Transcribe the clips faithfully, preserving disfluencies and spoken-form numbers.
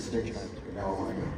States. Now I want to go.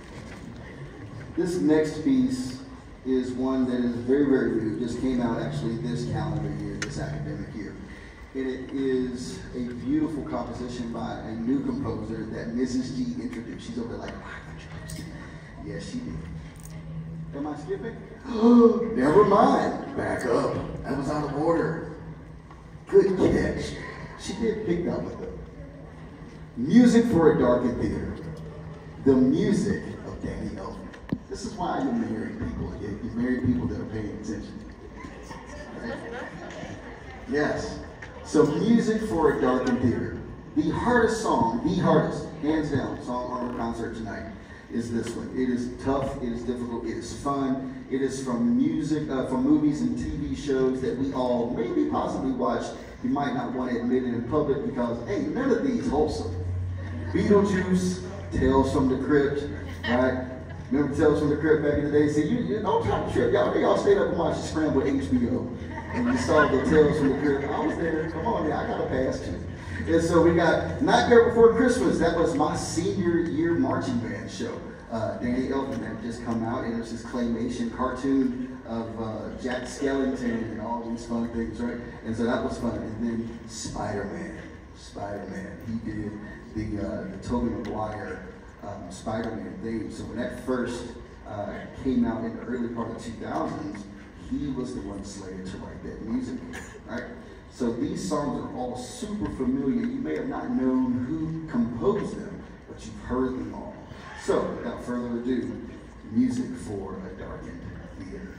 This next piece is one that is very, very new. It just came out actually this calendar year, this academic year. And it is a beautiful composition by a new composer that Missus G introduced. She's over there like, I introduced it. Yes, she did. Am I skipping? Never mind. Back up. That was out of order. Good catch. She did pick that one though. Music for a Darkened Theater. The music of Danny Elfman. This is why you marry people. You, you marry people that are paying attention. Right? Yes. So music for a Darkened Theater. The hardest song, the hardest, hands down, song on our concert tonight is this one. It is tough, it is difficult, it is fun. It is from music, uh, from movies and T V shows that we all maybe possibly watched. You might not want to admit it in public because, hey, none of these wholesome. Beetlejuice, Tales from the Crypt, right? Remember Tales from the Crypt back in the day? See, you, you don't try to trip. Y'all, y'all stayed up and watched Scramble H B O. And you saw the Tales from the Crypt. I was there. Come on, man, I got to pass you. And so we got Nightmare Before Christmas. That was my senior year marching band show. Uh, Danny Elfman had just come out, and it was this claymation cartoon of uh, Jack Skellington and all these fun things, right? And so that was fun. And then Spider-Man. Spider-Man. He did the, uh, the Tobey Maguire um, Spider-Man theme. So when that first uh, came out in the early part of the two thousands, he was the one slated to write that music, right? So these songs are all super familiar. You may have not known who composed them, but you've heard them all. So without further ado, music for a Darkened Theater.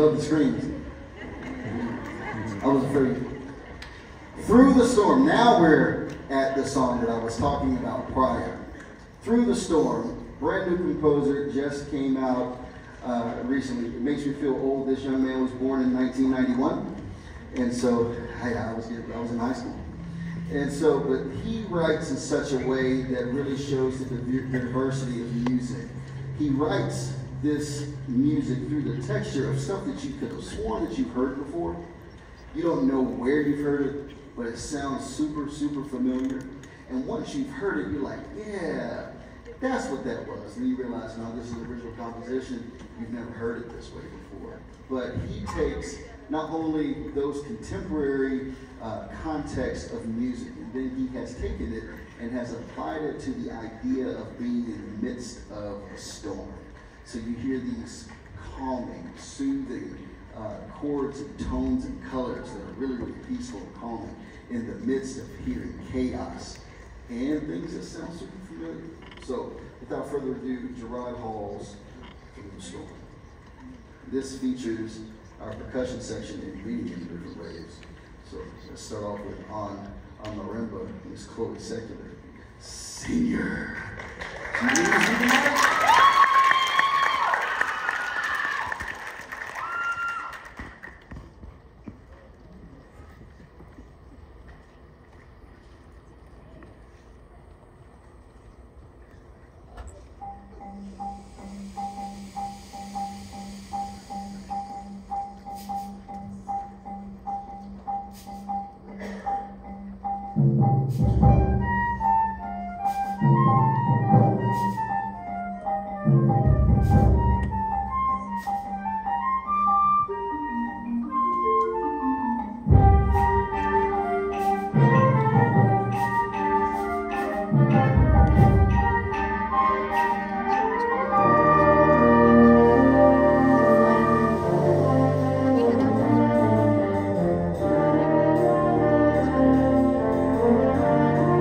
love the screams. I was afraid. Through the Storm. Now we're at the song that I was talking about prior. Through the Storm. Brand new composer, just came out uh, recently. It makes me feel old. This young man was born in nineteen ninety-one. And so, I, I, was, I was in high school. And so, but he writes in such a way that really shows the diversity of music. He writes this music through the texture of stuff that you could have sworn that you've heard before. You don't know where you've heard it, but it sounds super, super familiar. And once you've heard it, you're like, yeah, that's what that was. And you realize, no, this is an original composition. You've never heard it this way before. But he takes not only those contemporary uh, context of music, and then he has taken it and has applied it to the idea of being in the midst of a storm. So you hear these calming, soothing uh, chords and tones and colors that are really, really peaceful and calming in the midst of hearing chaos and things that sound super familiar. So without further ado, Gerard Hall's Through the Storm. This features our percussion section in many, many different ways. So let's start off with on, on marimba, Miss Chloe Secular, Senior. Thank you.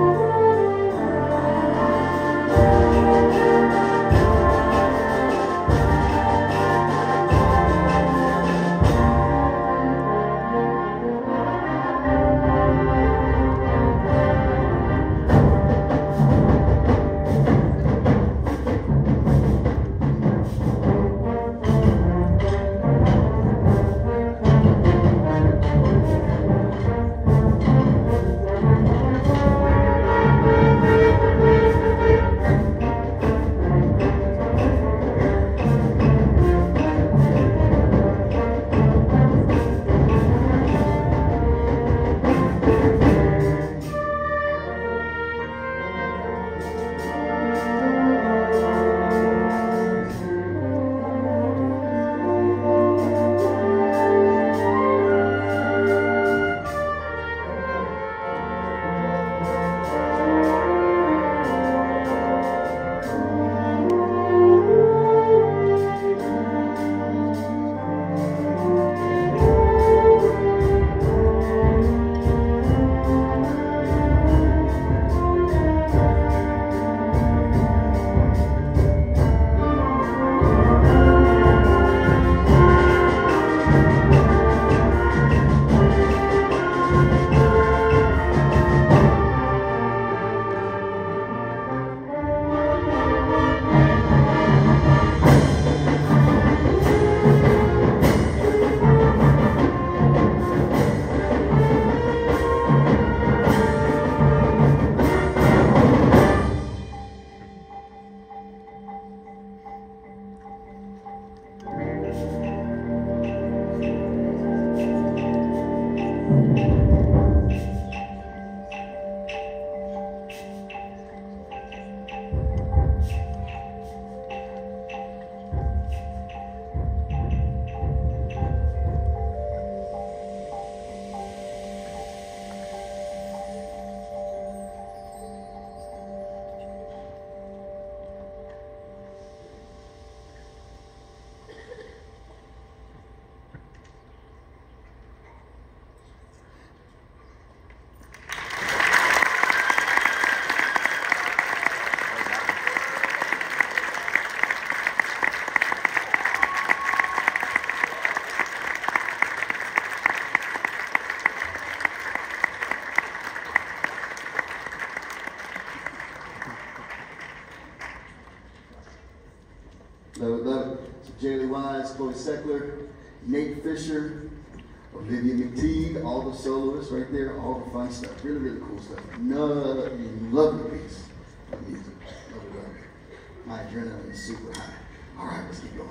I would love it. So Jaylee Wise, Chloe Seckler, Nate Fisher, Olivia McTeague, all the soloists right there, all the fun stuff. Really, really cool stuff. No, lovely piece of music. Love it, love it. My adrenaline is super high. All right, let's keep going.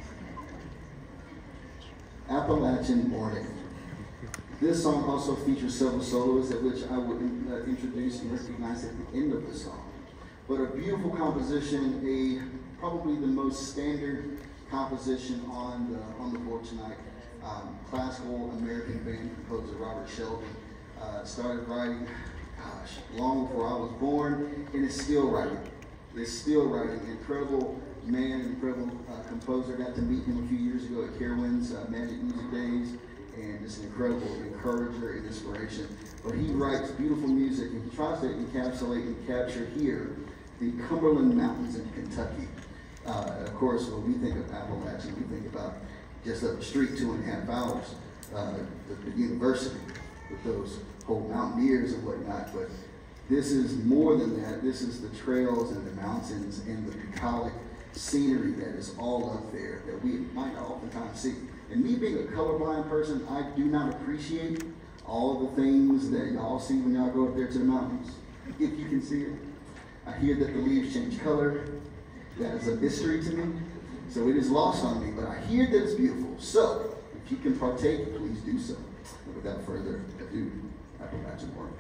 Appalachian Morning. This song also features several soloists, at which I will uh, introduce and recognize at the end of the song. But a beautiful composition, a probably the most standard composition on the on the board tonight. Um, classical American band composer Robert Sheldon uh, started writing, gosh, long before I was born, and is still writing. Is still writing. Incredible man, incredible uh, composer. Got to meet him a few years ago at Carowinds uh, Magic Music Days, and just an incredible encourager and inspiration. But he writes beautiful music, and he tries to encapsulate and capture here the Cumberland Mountains in Kentucky. Uh, of course, when we think of Appalachian, we think about just up the street, two and a half hours, uh, the, the university with those whole mountaineers and whatnot. But this is more than that. This is the trails and the mountains and the bucolic scenery that is all up there that we might not oftentimes see. And me being a colorblind person, I do not appreciate all the things that y'all see when y'all go up there to the mountains, if you can see it. I hear that the leaves change color. That is a mystery to me. So it is lost on me, but I hear that it's beautiful. So, if you can partake, please do so. And without further ado, Appalachian Morning.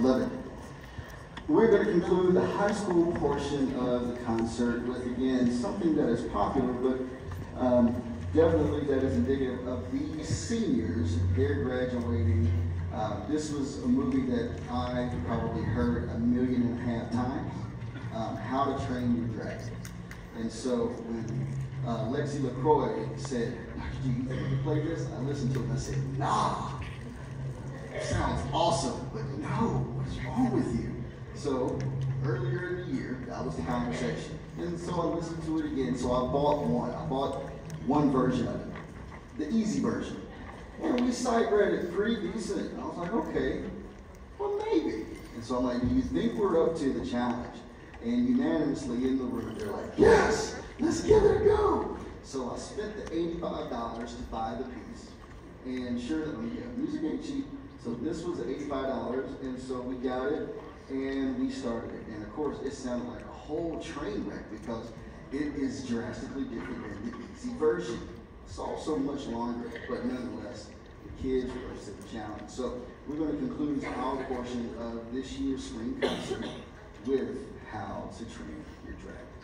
love it. We're going to conclude the high school portion of the concert with, again, something that is popular, but um, definitely that is indicative of these seniors. They're graduating. Uh, this was a movie that I probably heard a million and a half times, um, How to Train Your Dragon. And so when uh, Lexi LaCroix said, Doctor G, you think you can play this? I listened to it and I said, nah, it sounds awesome, but no, what's wrong with you? So earlier in the year, that was the conversation. And so I listened to it again. So I bought one. I bought one version of it, the easy version. And we sight read it pretty decent. And I was like, okay, well maybe. And so I'm like, do you think we're up to the challenge? And unanimously in the room, they're like, yes, let's give it a go. So I spent the eighty-five dollars to buy the piece. And sure, I mean, yeah, music ain't cheap. So this was eighty-five dollars. And so we got it. And we started it, and of course it sounded like a whole train wreck because it is drastically different than the easy version. It's also much longer, but nonetheless, the kids rose to the challenge. So we're going to conclude our portion of this year's spring concert with How to Train Your Dragon.